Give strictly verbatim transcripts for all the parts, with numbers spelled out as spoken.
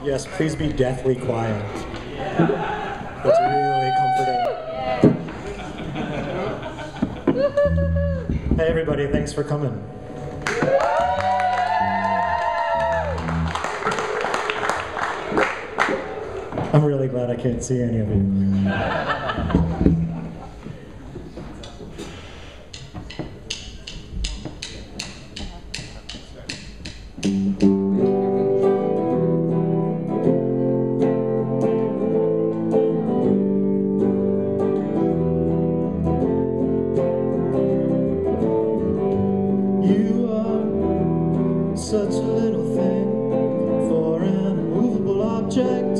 Yes, please be deathly quiet. That's really comforting. Hey everybody, thanks for coming. I'm really glad I can't see any of you. You are such a little thing for an immovable object.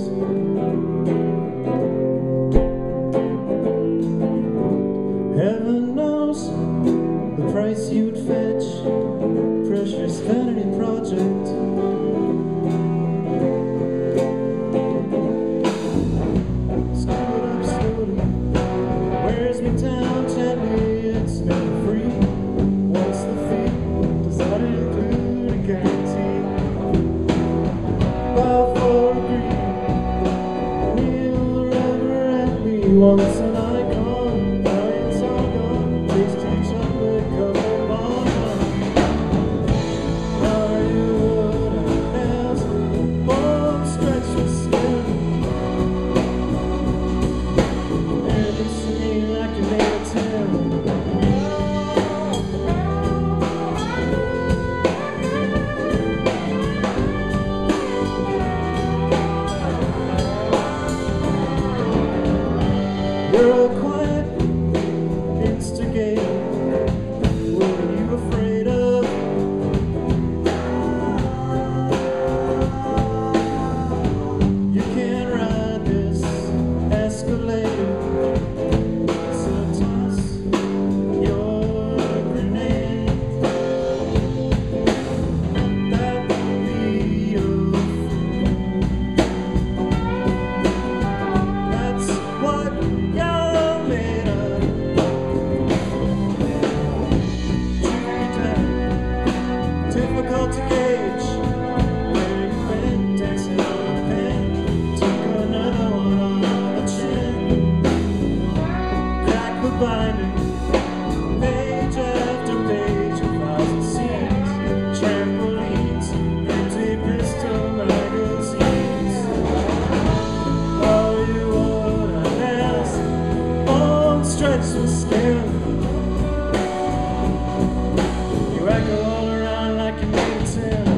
Heaven knows the price you'd fetch, precious vanity project. Scoot up slowly, wears me down gently, it's never free. What's the fee? Does that include a guarantee? Bow for a green, kneel the river at me once an icon. Now it's all gone, tasty chocolate covered bonbon. Are you what I ask? Bones stretched with skin. It looks to me like you made a tin. You're a quiet instigator. What are you afraid of? You can't ride this escalator, so toss your grenade. That will be your food. That's what you're made of. Truth be told, difficult to gauge where you went, dancing on a pen. Took another one on the chin. Crack the binding, page after page, a thousand scenes, trampolines, empty pistol magazines. Are you what I ask? Bones stretched with skin. You echo all around like you made a tin.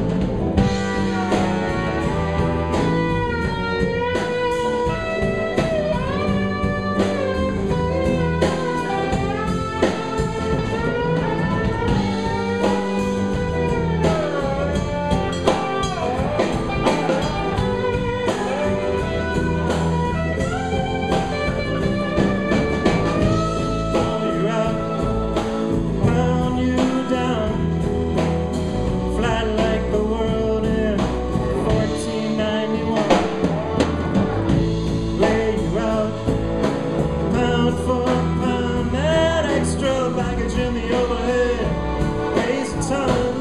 Pull you out, pound you down, flat like the world in fourteen ninety-one. Lay you out, pound for pound, that extra baggage in the overhead weighs a ton.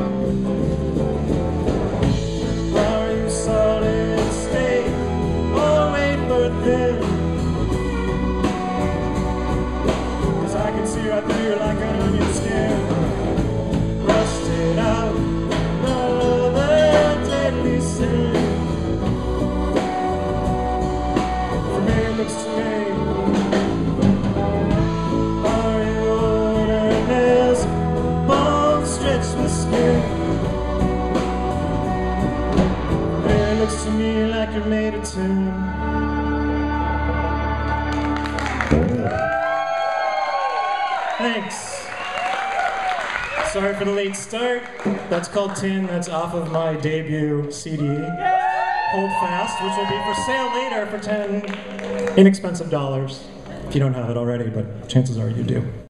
Are you solid state or wafer thin? 'Cause I can see right through you like an onion skin. Rusted out, another deadly sin. For me it looks to me. Are you orders? Bones stretched with skin. It looks to me like you're made of tin. Thanks. Sorry for the late start. That's called Tin. That's off of my debut C D, Hold Fast, which will be for sale later for ten inexpensive dollars. If you don't have it already, but chances are you do.